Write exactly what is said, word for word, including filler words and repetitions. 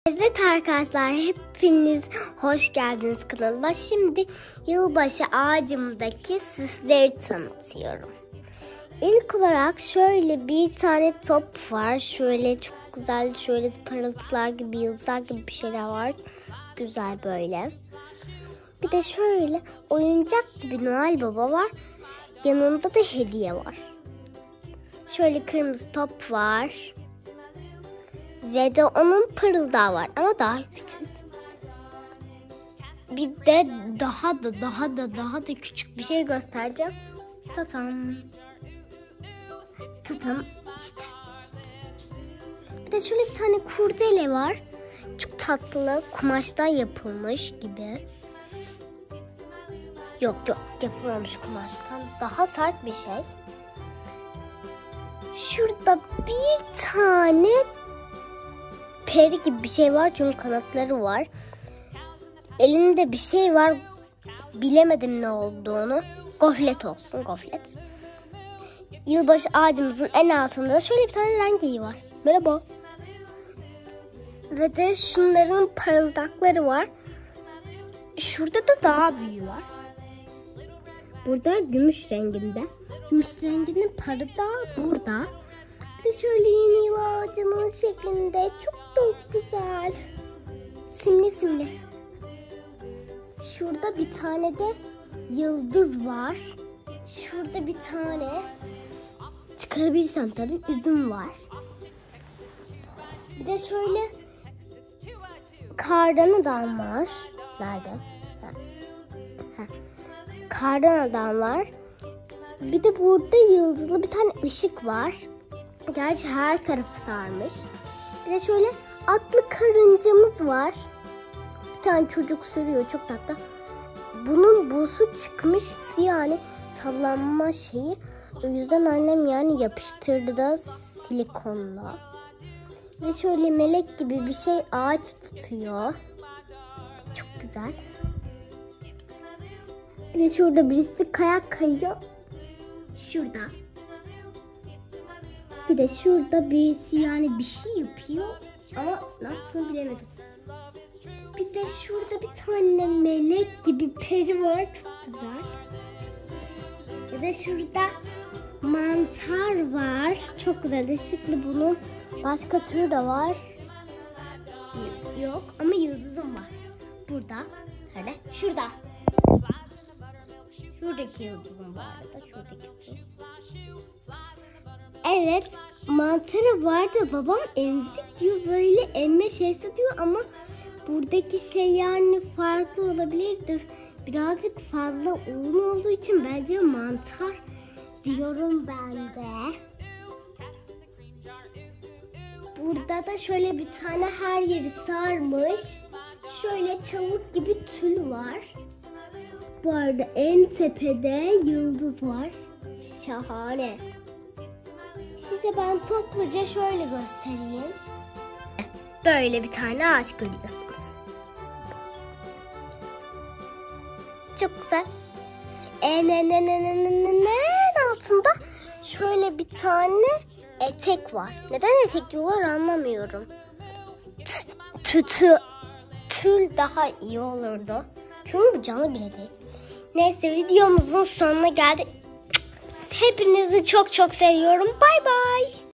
Evet arkadaşlar, hepiniz hoş geldiniz kanalıma. Şimdi yılbaşı ağacımdaki süsleri tanıtıyorum. İlk olarak şöyle bir tane top var. Şöyle çok güzel, şöyle parıltılar gibi, yıldızlar gibi bir şeyler var. Güzel böyle. Bir de şöyle oyuncak gibi Noel Baba var. Yanında da hediye var. Şöyle kırmızı top var. Ve de onun pırıldağı var ama daha küçük. Bir de daha da daha da daha da küçük bir şey göstereceğim. Tatam. Tatam işte. Bir de şöyle bir tane kurdele var. Çok tatlı, kumaştan yapılmış gibi. Yok yok, yapılmamış kumaştan. Daha sert bir şey. Şurada bir tane peri gibi bir şey var çünkü kanatları var. Elinde bir şey var. Bilemedim ne olduğunu. Goflet olsun, goflet. Yılbaşı ağacımızın en altında da şöyle bir tane rengeyi var. Merhaba. Ve de şunların parıldakları var. Şurada da daha büyüğü var. Burada gümüş renginde. Gümüş renginin parıldağı burada. Bir de şöyle yeni yıl ağacının şeklinde. Çok da güzel. Simli simli. Şurada bir tane de yıldız var. Şurada bir tane çıkarabilirsem tabii üzüm var. Bir de şöyle kardan adam var. Nerede? Ha. Ha. Kardan adam var. Bir de burada yıldızlı bir tane ışık var. Gerçi her tarafı sarmış. Bir de şöyle atlı karıncamız var. Bir tane çocuk sürüyor, çok tatlı. Bunun buzu çıkmıştı, yani sallanma şeyi. O yüzden annem yani yapıştırdı da silikonla. Bir de şöyle melek gibi bir şey ağaç tutuyor. Çok güzel. Bir de şurada birisi kayak kayıyor. Şurada. Bir de şurada birisi yani bir şey yapıyor ama ne yaptığını bilemedim. Bir de şurada bir tane melek gibi peri var, çok güzel. Bir de şurada mantar var, çok güzel, ışıklı. Bunun başka türü de var. Yok ama yıldızım var. Burada, şöyle, şurada. Şuradaki yıldızım var arada, şuradaki. Evet, mantarı vardı. Babam emzik diyor, böyle emme şeysi diyor ama buradaki şey yani farklı olabilirdi. Birazcık fazla un olduğu için bence mantar diyorum ben de. Burada da şöyle bir tane her yeri sarmış. Şöyle çalık gibi tül var. Bu arada en tepede yıldız var. Şahane. Size ben topluca şöyle göstereyim. Böyle bir tane ağaç görüyorsunuz. Çok güzel. En en en en en en en altında şöyle bir tane etek var. Neden etek diyorlar anlamıyorum. Tütü, tül daha iyi olurdu. Çünkü bu canlı bile değil. Neyse, videomuzun sonuna geldik. Hepinizi çok çok seviyorum. Bay bay.